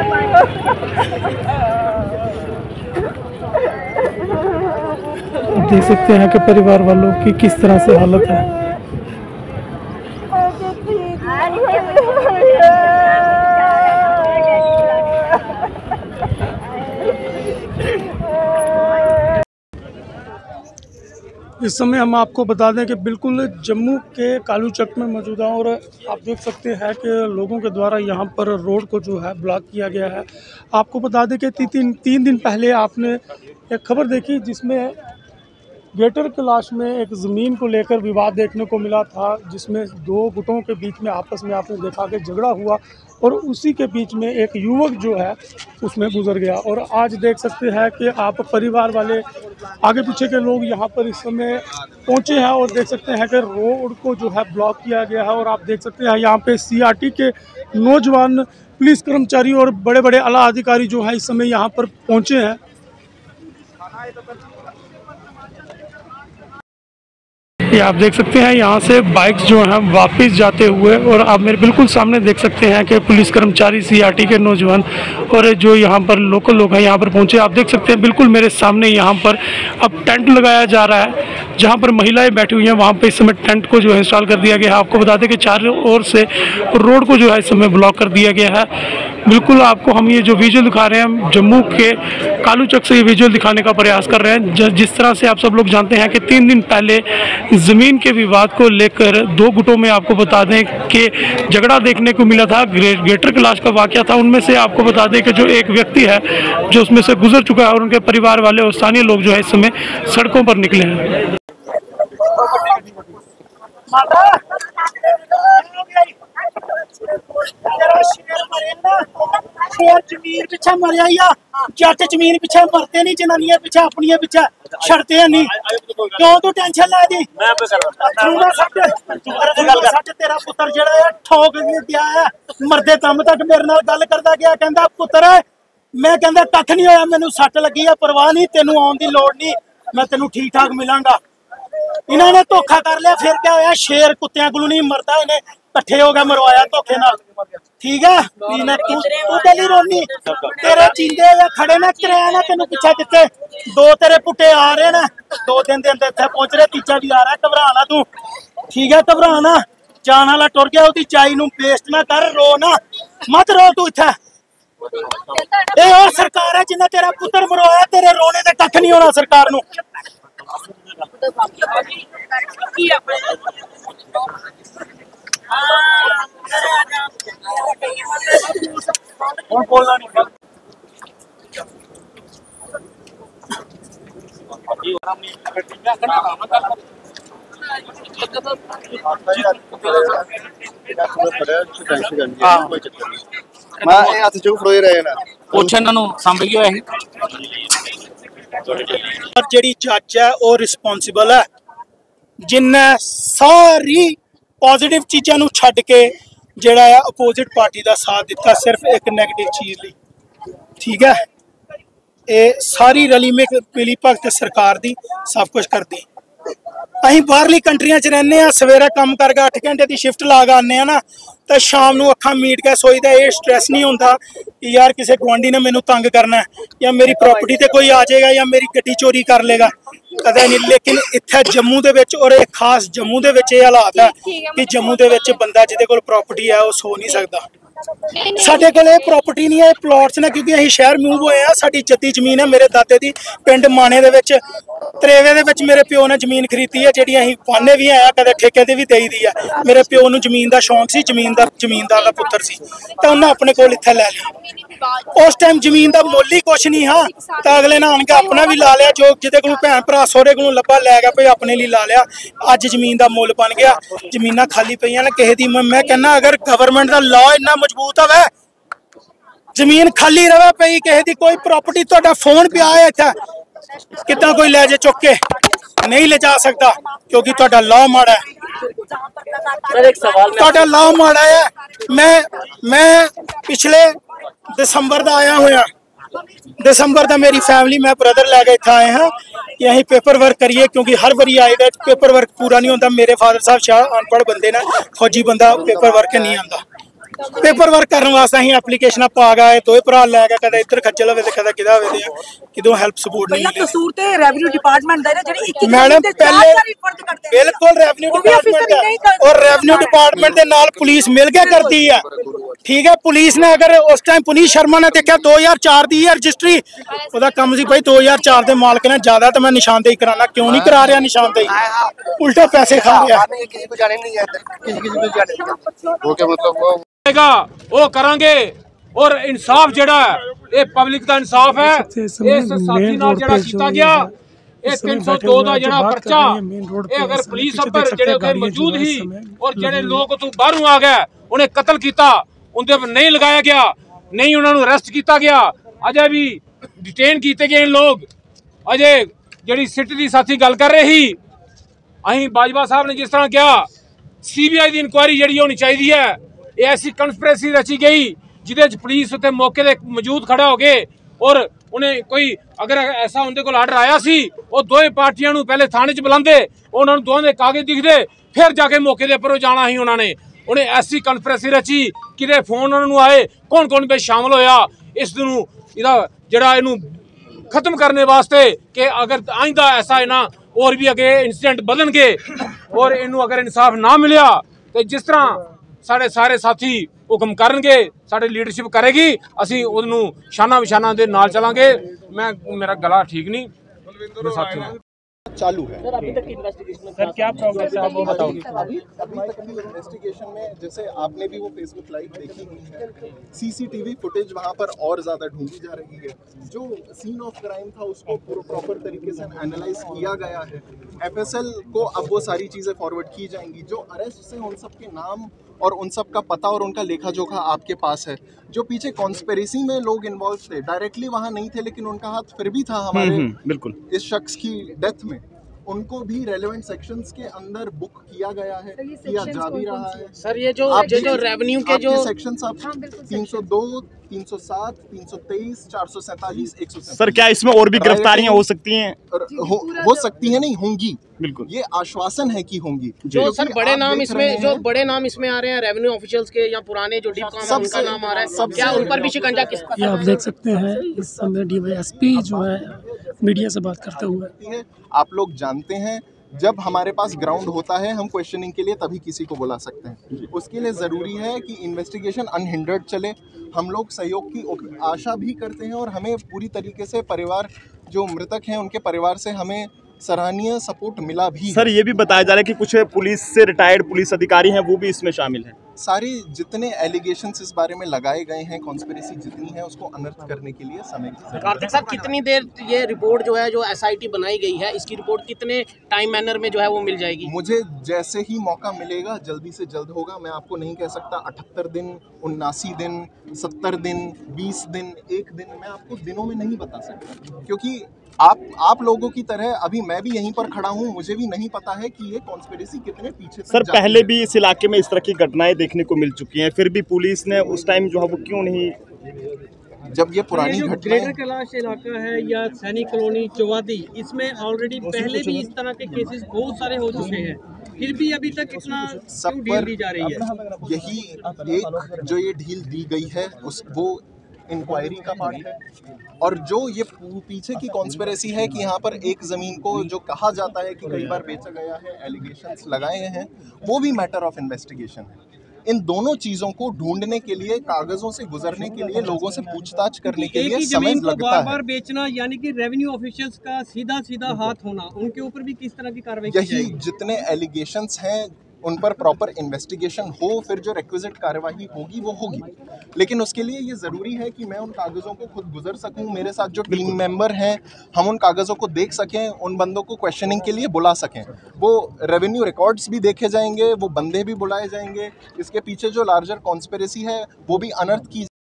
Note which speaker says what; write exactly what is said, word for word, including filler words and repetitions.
Speaker 1: देख सकते हैं कि परिवार वालों की किस तरह से हालत है। इस समय हम आपको बता दें कि बिल्कुल जम्मू के कालू चक में मौजूद हैं और आप देख सकते हैं कि लोगों के द्वारा यहां पर रोड को जो है ब्लॉक किया गया है। आपको बता दें कि ती, तीन तीन दिन पहले आपने एक खबर देखी जिसमें गेटर क्लाश में एक ज़मीन को लेकर विवाद देखने को मिला था, जिसमें दो गुटों के बीच में आपस में आपने देखा कि झगड़ा हुआ और उसी के बीच में एक युवक जो है उसमें गुजर गया। और आज देख सकते हैं कि आप परिवार वाले आगे पीछे के लोग यहाँ पर इस समय पहुँचे हैं और देख सकते हैं कि रोड को जो है ब्लॉक किया गया है। और आप देख सकते हैं यहाँ पे सीआरटी के नौजवान पुलिस कर्मचारी और बड़े बड़े आला अधिकारी जो है इस समय यहाँ पर पहुँचे हैं। ये आप देख सकते हैं यहाँ से बाइक्स जो हैं वापस जाते हुए, और आप मेरे बिल्कुल सामने देख सकते हैं कि पुलिस कर्मचारी, सीआरटी के नौजवान और जो यहाँ पर लोकल लोग हैं यहाँ पर पहुँचे। आप देख सकते हैं बिल्कुल मेरे सामने यहाँ पर अब टेंट लगाया जा रहा है, जहाँ पर महिलाएं बैठी हुई हैं वहाँ पर इस समय टेंट को जो है इंस्टॉल कर दिया गया है। आपको बता दें कि चारों ओर से रोड को जो है इस समय ब्लॉक कर दिया गया है। बिल्कुल आपको हम ये जो विजुअल दिखा रहे हैं जम्मू के कालू चक से ये विजुअल दिखाने का प्रयास कर रहे हैं। जिस तरह से आप सब लोग जानते हैं कि तीन दिन पहले ज़मीन के विवाद को लेकर दो गुटों में आपको बता दें कि झगड़ा देखने को मिला था, गेटर क्लाश का वाकया था। उनमें से आपको बता दें कि जो एक व्यक्ति है जो उसमें से गुजर चुका है और उनके परिवार वाले और स्थानीय लोग जो है इस समय सड़कों पर निकले हैं।
Speaker 2: जमीन पिछे मरिया या जट जमीन पिछे मरते नहीं, जनानियां पिछे अपनी पिछे छड़ते नहीं। क्यों तू टेंशन लै दी? तेरा पुत्र जेड़ा ठोक दिया है मरदे दम तक मेरे नाल गल करदा गया, कहंदा पुत्र मैं कहंदा कख नहीं होया, मैनू सट लगी है, परवाह नहीं, तेनू आउण दी लोड़ नहीं, मैं तेनू ठीक ठाक मिलांगा। इन्होंने धोखा कर लिया, फिर क्या होया? शेर कुत्तियां कोलों नहीं मरदा, इन्हें कट्ठे हो गए मरवाया धोखे नाल। ठीक है, तू तू गली रोनी, तेरे जींदे या खड़े ना किराया ना तेनू पिछा दिते, दो तेरे पुट्टे आ रहे ना, दो दिन दे अंदर इत्थे पहुंच रहे, तीजा भी आ रहा है। घबरा ना तू, ठीक है, घबरा ना, जान वाला टुर गया, ओदी चाई नू वेस्ट ना कर, रो ना मत रो तू इत्थे। ए और सरकार है जिन्हें तेरा पुत्र मरवाया, तेरे रोने ते कख नहीं होना सरकार नू। बोलना नहीं जेड़ी जज है वो रिस्पोंसिबल है, जिन्हें सारी पॉजिटिव चीज़ों नू छड्ड के जेड़ा है अपोजिट पार्टी का साथ दिता सिर्फ एक नैगेटिव चीज़ ली। ठीक है, ये सारी रली मिली भगत सरकार दी सब कुछ करती। असीं बाहरली कंट्रियां च रहने आ, सवेरे कम करके अठ घंटे की शिफ्ट ला के आने ना, तो शाम नू अखां मीट के सोईदा। ये स्ट्रैस नहीं होंदा कि यार किसी गुआंढी ने मैनू तंग करना है या मेरी प्रॉपर्टी ते कोई आ जाएगा या मेरी गड्डी चोरी कर लेगा, कदे नहीं। लेकिन इत्थे जम्मू दे विच और एक खास जम्मू दे विच ये हालात है कि जम्मू दे विच बंदा जिहदे कोल प्रॉपर्टी है वो सो नहीं सकता। साडे कोल ये प्रॉपर्टी नहीं है, प्लॉट्स ने, क्योंकि असीं शहर मूव होए आ। साडी जद्दी जमीन है मेरे दादे दी, पिंड माणे दे विच त्रेवे दे विच मेरे प्यो ने जमीन खरीदी है, जिहड़ी असीं पाने भी है, कदे ठेके ते भी देई दी है। मेरे प्यो नूं जमीन दा शौक सी, जमीनदार जमीनदार दा पुत्तर सी, ते उन्हें अपने कोल इत्थे लै लिया। उस टाइम जमीन दा मुੱਲ ही कुछ नहीं हाँ, तो अगले ने आन के अपना भी ला लिया, जो जिहदे कोलों भैन भरा सोहरे कोलों लब्भा लै गया भाई अपने लिए ला लिया। अज जमीन दा मुੱਲ बन गया, जमीनां खाली पईयां ने किसे दी। मैं कहना अगर गवर्नमेंट दा लॉ इन्ना मजबूत होवे, जमीन खाली रवे पई, किसी दी कोई प्रॉपर्टी, तुहाडा फोन पिया है इत्थे, कितना कोई लै जे चुक के? नहीं ले जा सकता, क्योंकि तुहाडा लॉ माड़ा है, तुहाडा लॉ माड़ा है। मैं मैं पिछले दिसंबर दा आया होया, दिसंबर दा मेरी फैमिली मैं ब्रदर लैके इत्थे आए हैं कि असीं पेपर वर्क करिए, क्योंकि हर बारी आए दे पेपर वर्क पूरा नहीं होंदा। मेरे फादर साहब शाह अनपढ़ बंदे ने, फौजी बंदा पेपर वर्क नहीं आंदा, पेपर वर्क करने वास्ते अं एप्लीकेशन पा गए दोए भरा लै गए कदे इधर खज्जल होवे ते कदे किदा होवे ते किदों हेल्प सपोर्ट नहीं मिली।
Speaker 3: कसूर ते रेवेन्यू डिपार्टमेंट दा है जेह्ड़ी इक्की
Speaker 2: मैडम पहले बिल्कुल रेवेन्यू डिपार्टमेंट दा और रेवेन्यू डिपार्टमेंट दे नाल पुलिस मिल के करती है। ठीक है, पुलिस ने अगर उस टाइम पुनीत शर्मा ने देखा दो हज़ार चार दी रजिस्ट्री ओदा कम सी भाई दो हज़ार चार दे मालक ने ज्यादा तो मैं निशानदेही कराना क्यों नहीं करा रहा निशानदेही उल्टा पैसे खा रहा किसी को जाने नहीं है किसी किसी को जाने ओके मतलब
Speaker 4: वो करांगे और इंसाफ जेड़ा है ये पब्लिक दा इंसाफ है इस साथी नाल जेड़ा कीता गया ये तीन सौ दो दा जेड़ा पर्चा ये अगर पुलिस अफसर जेड़े उधर मौजूद ही और जेड़े लोग तो बाहरों आ गए उन्हें कत्ल कीता उनके पर नहीं लगाया गया नहीं उन्होंने अरेस्ट किया गया अजय भी डिटेन किए गए लोग अजय जी सिट की साथी गल कर रहे ही अं बाजवा साहब ने जिस तरह कहा सीबीआई की इंक्वायरी जी होनी चाहिए है ये ऐसी कंस्पिरेसी रची गई जिदे पुलिस उत्ते मौके ते मौजूद खड़ा हो गए और उन्हें कोई अगर ऐसा उनके को आर्डर आया सी वो दोए पार्टियां पहले थाने च बुलाते उन्होंने दोवां दे कागज दिखते फिर जाके मौके के उपर जाना ही उन्होंने उन्हें ऐसी कन्फ्रेंसी रची कि फोन उन्होंने आए कौन कौन पे शामिल होया इस जरा इनू खत्म करने वास्ते कि अगर आइंदा ऐसा है ना और भी अगे इंसीडेंट बदलणगे और इनू अगर इंसाफ ना मिलिया तो जिस तरह साढ़े सारे साथी हुक्म करनगे साढ़ी लीडरशिप करेगी असी उन्नू शाना विशाना दे नाल चलांगे। मैं मेरा गला ठीक नहीं साथी
Speaker 5: चालू है।
Speaker 6: सर अभी तक इन्वेस्टिगेशन
Speaker 5: सर क्या प्रोग्रेस है आप वो बताओगे। अभी अभी तक की इन्वेस्टिगेशन में जैसे आपने भी वो फेसबुक लाइव देखी हुई है सीसीटीवी फुटेज वहाँ पर और ज़्यादा ढूंढी जा रही है जो सीन ऑफ क्राइम था उसको प्रॉपर तरीके से एनालाइज किया गया है एफएसएल को अब वो सारी चीज़ें फॉरवर्ड की जाएंगी जो अरेस्ट से उन सब के नाम और उन सब का पता और उनका लेखा जोखा आपके पास है जो पीछे कॉन्स्पिरेसी में लोग इन्वॉल्व थे डायरेक्टली वहाँ नहीं थे लेकिन उनका हाथ फिर भी था हमारे बिल्कुल इस शख्स की डेथ में उनको भी रेलेवेंट सेक्शंस के अंदर बुक किया गया है किया जा भी रहा है।
Speaker 6: सर ये जो जो, जो रेवेन्यू के जो
Speaker 5: सेक्शंस आप तीन सौ दो तीन सौ सात तीन सौ तेईस चार सौ सैंतालीस एक सौ
Speaker 7: सर क्या इसमें और भी गिरफ्तारियां हो सकती हैं
Speaker 5: हो, हो सकती हैं नहीं होंगी
Speaker 7: बिल्कुल ये
Speaker 5: आश्वासन है कि होंगी
Speaker 6: जो सर बड़े नाम इसमें जो बड़े नाम इसमें आ रहे हैं रेवेन्यू ऑफिशियल्स के या पुराने जो डिप काम उनका नाम आ रहा है क्या उन पर भी शिकंजा किसका
Speaker 1: ये आप देख सकते हैं इस समय डीवाईएसपी जो है मीडिया से बात करते हुए
Speaker 5: आप लोग जानते हैं जब हमारे पास ग्राउंड होता है हम क्वेश्चनिंग के लिए तभी किसी को बुला सकते हैं उसके लिए ज़रूरी है कि इन्वेस्टिगेशन अनहिंडर्ड चले हम लोग सहयोग की आशा भी करते हैं और हमें पूरी तरीके से परिवार जो मृतक हैं उनके परिवार से हमें सराहनीय सपोर्ट मिला भी।
Speaker 7: सर ये भी बताया जा रहा है कि कुछ पुलिस से रिटायर्ड पुलिस अधिकारी हैं वो भी इसमें शामिल हैं।
Speaker 5: सारे जितने एलिगेशंस इस बारे में लगाए गए हैं कॉन्स्पिरेसी जितनी है उसको अनर्थ करने के लिए समय की
Speaker 6: कार्तिक साहब कितनी देर ये रिपोर्ट जो है जो एसआईटी बनाई गई है इसकी रिपोर्ट कितने टाइम मैनर में जो है वो मिल जाएगी।
Speaker 5: मुझे जैसे ही मौका मिलेगा जल्दी से जल्द होगा मैं आपको नहीं कह सकता अठहत्तर दिन उन्नासी दिन सत्तर दिन बीस दिन एक दिन मैं आपको दिनों में नहीं बता सकता क्योंकि आप आप लोगों की तरह अभी मैं भी यहीं पर खड़ा हूं मुझे भी नहीं पता है कि ये कॉन्स्पिरेसी कितने पीछे तक
Speaker 7: सर पहले भी इस इलाके में इस तरह की घटनाएं देखने को मिल चुकी हैं फिर भी पुलिस ने उस टाइम जो है वो क्यों नहीं
Speaker 5: जब ये पुरानी घटना
Speaker 8: ग्रेटर कैलाश इलाका है या सैनिक कॉलोनी चौवादी इसमें ऑलरेडी पहले भी इस तरह के केसेस बहुत सारे हो चुके हैं फिर भी अभी तक इतना
Speaker 5: सब पर दी जा रही है यही एक जो ये ढील दी गई है उस वो इंक्वायरी का पार्ट है और जो ये पीछे की कॉन्स्पिरेसी है कि यहाँ पर एक ज़मीन को जो कहा जाता है कि कई बार बेचा गया है एलिगेशंस लगाए गए हैं वो भी मैटर ऑफ इन्वेस्टिगेशन है। इन दोनों चीज़ों को ढूंढने के लिए कागजों से गुजरने के लिए लोगों से पूछताछ करने के लिए समय लगता
Speaker 8: बार बार
Speaker 5: है।
Speaker 8: बेचना यानी कि रेवेन्यू ऑफिशियल्स का सीधा सीधा हाथ होना उनके ऊपर भी किस तरह की कार्रवाई की
Speaker 5: यही जितने एलिगेशंस हैं उन पर प्रॉपर इन्वेस्टिगेशन हो फिर जो रिक्विजिट कार्यवाही होगी वो होगी लेकिन उसके लिए ये ज़रूरी है कि मैं उन कागज़ों को खुद गुजर सकूं मेरे साथ जो टीम मेंबर हैं हम उन कागज़ों को देख सकें उन बंदों को क्वेश्चनिंग के लिए बुला सकें वो रेवेन्यू रिकॉर्ड्स भी देखे जाएंगे वो बंदे भी बुलाए जाएंगे इसके पीछे जो लार्जर कॉन्स्पिरेसी है वो भी अनर्थ की